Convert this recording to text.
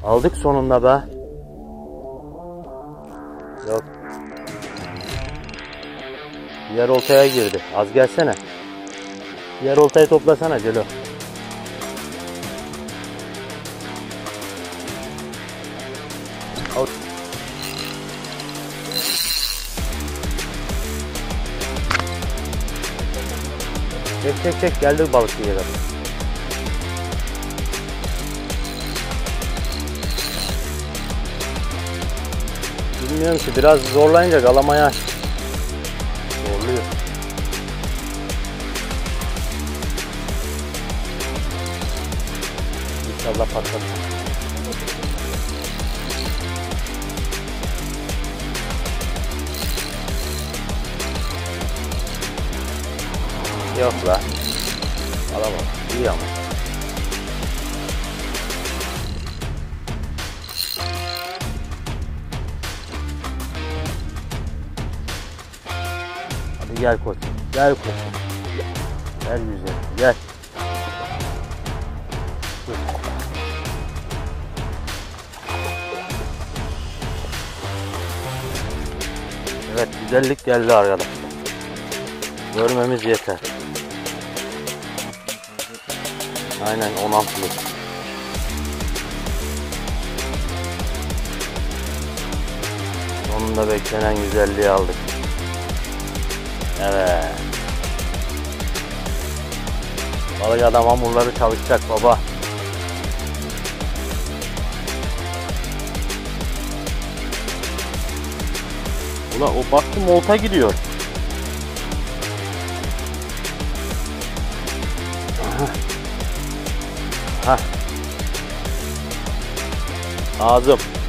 Aldık sonunda be. Yok. Diğer oltaya girdi. Az gelsene. Diğer oltayı toplasana Celo. Al. Çek geldi balık diye kadar. Bilmiyorum ki biraz zorlayınca galamaya zorluyor. İnşallah patlar. Yok la. Alamam. İyi ama. Hadi gel koç. Gel koç. Gel güzel. Gel. Evet, güzellik geldi arkadaşlar. Görmemiz yeter. Aynen 16'lık. Sonunda beklenen güzelliği aldık. Evet. Balık adam hamurları çalışacak baba. Ulan o baktım olta gidiyor. Aha. Ağzım.